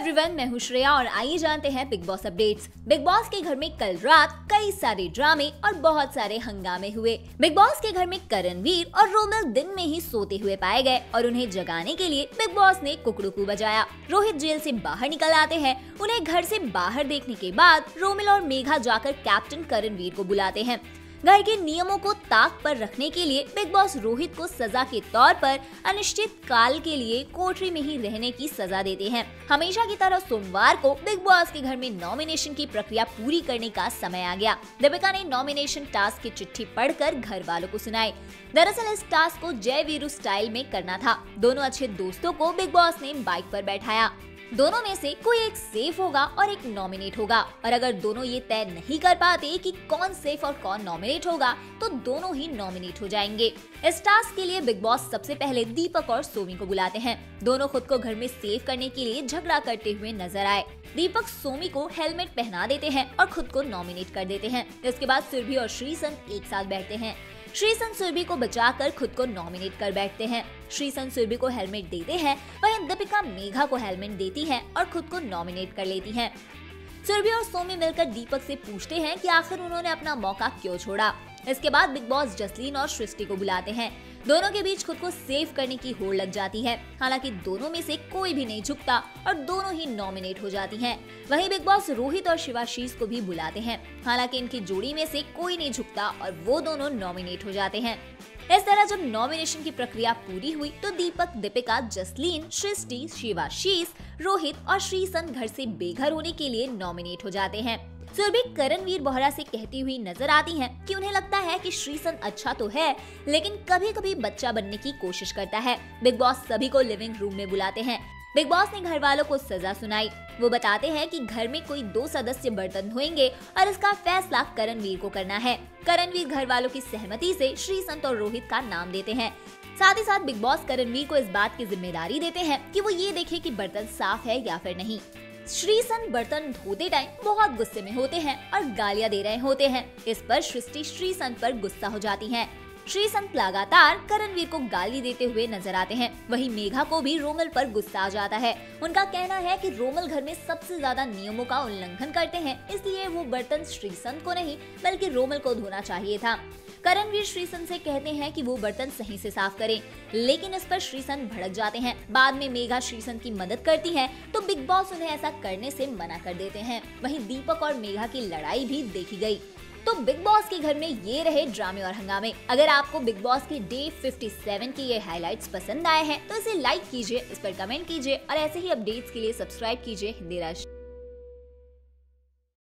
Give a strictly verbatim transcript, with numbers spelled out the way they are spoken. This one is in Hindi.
एवरीवन, मैं हूं श्रेया और आइए जानते हैं Bigg Boss updates. Bigg Boss के घर में कल रात कई सारे ड्रामे और बहुत सारे हंगामे हुए। बिग बॉस के घर में करणवीर और रोमिल दिन में ही सोते हुए पाए गए और उन्हें जगाने के लिए बिग बॉस ने कुकड़ुकू बजाया। रोहित जेल से बाहर निकल आते हैं। उन्हें घर से बाहर देखने के बाद रोमिल और मेघा जाकर कैप्टन करणवीर को बुलाते हैं। घर के नियमों को ताक पर रखने के लिए बिग बॉस रोहित को सजा के तौर पर अनिश्चित काल के लिए कोठरी में ही रहने की सजा देते हैं। हमेशा की तरह सोमवार को बिग बॉस के घर में नॉमिनेशन की प्रक्रिया पूरी करने का समय आ गया। दीपिका ने नॉमिनेशन टास्क की चिट्ठी पढ़कर घर वालों को सुनाई। दरअसल इस टास्क को जय वीरू स्टाइल में करना था। दोनों अच्छे दोस्तों को बिग बॉस ने बाइक पर बैठाया। दोनों में से कोई एक सेफ होगा और एक नॉमिनेट होगा, और अगर दोनों ये तय नहीं कर पाते कि कौन सेफ और कौन नॉमिनेट होगा तो दोनों ही नॉमिनेट हो जाएंगे। इस टास्क के लिए बिग बॉस सबसे पहले दीपक और सोमी को बुलाते हैं। दोनों खुद को घर में सेफ करने के लिए झगड़ा करते हुए नजर आए। दीपक सोमी को हेलमेट पहना देते हैं और खुद को नॉमिनेट कर देते हैं। इसके बाद सुरभि और श्रीसन एक साथ बैठते हैं। श्रीसन सुरभि को बचाकर खुद को नॉमिनेट कर बैठते हैं। श्रीसन सुरभि को हेलमेट देते हैं, वहीं दीपिका मेघा को हेलमेट देती है और खुद को नॉमिनेट कर लेती हैं। सुरभि और सोमी मिलकर दीपक से पूछते हैं कि आखिर उन्होंने अपना मौका क्यों छोड़ा। इसके बाद बिग बॉस जसलीन और सृष्टि को बुलाते हैं। दोनों के बीच खुद को सेव करने की होड़ लग जाती है। हालांकि दोनों में से कोई भी नहीं झुकता और दोनों ही नॉमिनेट हो जाती हैं। वहीं बिग बॉस रोहित और शिवाशीष को भी बुलाते हैं। हालांकि इनकी जोड़ी में से कोई नहीं झुकता और वो दोनों नॉमिनेट हो जाते हैं। इस तरह जब नॉमिनेशन की प्रक्रिया पूरी हुई तो दीपक, दीपिका, जसलीन, सृष्टि, शिवाशीष, रोहित और श्रीसन घर से बेघर होने के लिए नॉमिनेट हो जाते हैं। सुरभि करणवीर बोहरा से कहती हुई नजर आती हैं कि उन्हें लगता है कि श्रीसन अच्छा तो है, लेकिन कभी कभी बच्चा बनने की कोशिश करता है। बिग बॉस सभी को लिविंग रूम में बुलाते हैं। बिग बॉस ने घर वालों को सजा सुनाई। वो बताते हैं कि घर में कोई दो सदस्य बर्तन धोएंगे और इसका फैसला करणवीर को करना है। करणवीर घर वालों की सहमति से श्रीसंत और रोहित का नाम देते हैं। साथ ही साथ बिग बॉस करणवीर को इस बात की जिम्मेदारी देते हैं कि वो ये देखे कि बर्तन साफ है या फिर नहीं। श्रीसन बर्तन धोते टाइम बहुत गुस्से में होते हैं और गालियां दे रहे होते हैं। इस पर सृष्टि श्रीसन पर गुस्सा हो जाती हैं। श्रीसंत लगातार करणवीर को गाली देते हुए नजर आते हैं। वहीं मेघा को भी रोमिल पर गुस्सा आ जाता है। उनका कहना है कि रोमिल घर में सबसे ज्यादा नियमों का उल्लंघन करते हैं, इसलिए वो बर्तन श्रीसंत को नहीं बल्कि रोमिल को धोना चाहिए था। करणवीर श्रीसंत से कहते हैं कि वो बर्तन सही से साफ करें, लेकिन इस पर श्रीसंत भड़क जाते हैं। बाद में मेघा श्रीसंत की मदद करती है तो बिग बॉस उन्हें ऐसा करने से मना कर देते हैं। वहीं दीपक और मेघा की लड़ाई भी देखी गई। तो बिग बॉस के घर में ये रहे ड्रामे और हंगामे। अगर आपको बिग बॉस के डे सत्तावन के ये हाइलाइट्स पसंद आए हैं तो इसे लाइक कीजिए, इस पर कमेंट कीजिए और ऐसे ही अपडेट्स के लिए सब्सक्राइब कीजिए हिंदी राज।